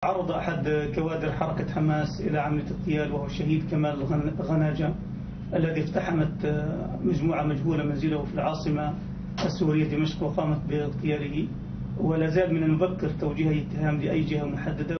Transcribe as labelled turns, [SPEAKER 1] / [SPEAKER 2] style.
[SPEAKER 1] عرض أحد كوادر حركة حماس إلى عملية اغتيال، وهو الشهيد كمال غناجة الذي اقتحمت مجموعة مجهولة منزله في العاصمة السورية دمشق وقامت باغتياله، ولا زال من المبكر توجيه اتهام لأي جهة محددة.